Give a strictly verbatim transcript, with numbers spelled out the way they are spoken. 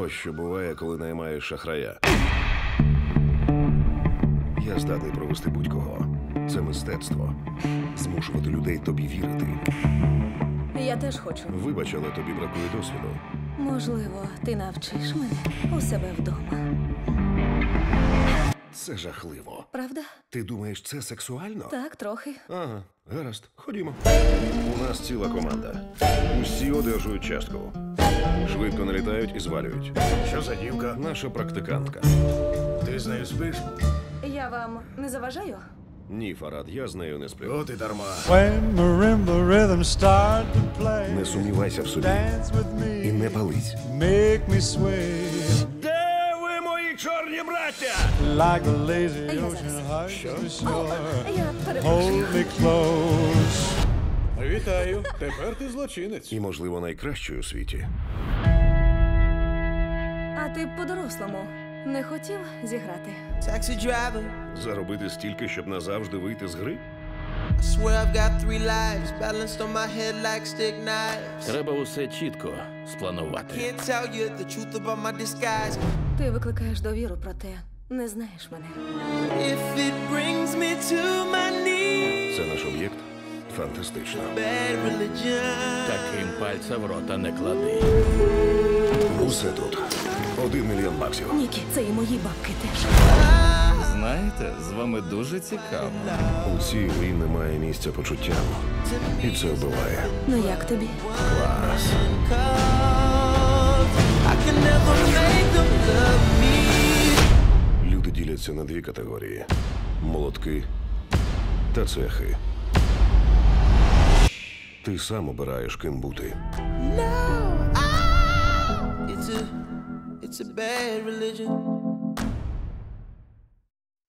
Ось що буває, коли наймаєш шахрая. Я здатний провести будь-кого. Це мистецтво. Змушувати людей тобі вірити. Я теж хочу. Вибач, але тобі бракує досвіду. Можливо, ти навчиш мене у себе вдома. Це жахливо. Правда? Ти думаєш, це сексуально? Так, трохи. Ага, гаразд, ходімо. У нас ціла команда. Усі одержують частку. Швидко налітають і звалюють. Що за дівка? Наша практикантка. Ти з нею спиш? Я вам не заважаю? Ні, Фарад, я з нею не сплю. От і дарма. When marimba rhythms start to play, Не сумнівайся в собі. dance with me, І не пались. make me sway Де ви, мої чорні браття? like the lazy Я ocean hugs the О, shore. я перепрошую. Hold me close. Вітаю. Тепер ти злочинець. І, можливо, найкращою у світі. А ти по-дорослому не хотів зіграти? Taxi driver, Заробити стільки, щоб назавжди вийти з гри? I swear I've got three lives balanced on my head like stick knives. Треба усе чітко спланувати. Can't tell you the truth about my disguise. Ти викликаєш довіру, проте не знаєш мене. If it brings me to my knees, Це наш об'єкт? Фантастично. bad religion. Таким пальця в рота не клади. Усе тут. Один мільйон баксів. Нікі, це і мої бабки теж. Знаєте, з вами дуже цікаво. У цій грі немає місця почуттям. І це вбиває. Ну як тобі? Клас. I can never make them love me. Люди діляться на дві категорії: молотки та цехи. Ти сам обираєш, ким бути. No, I, it's a, it's a bad religion.